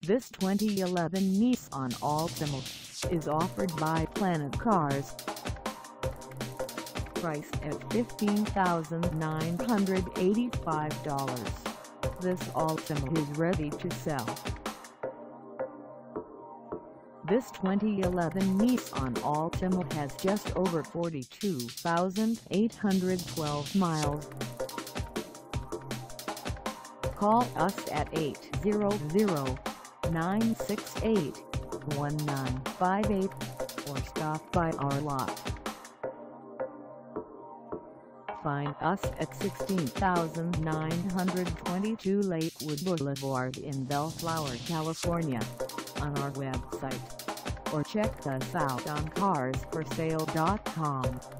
This 2011 Nissan Altima is offered by Planet Cars. Priced at $15,985, this Altima is ready to sell. This 2011 Nissan Altima has just over 42,812 miles. Call us at 800-968-1958 or stop by our lot. Find us at 16922 Lakewood Boulevard in Bellflower, California, on our website, or check us out on carsforsale.com.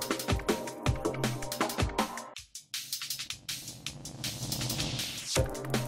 You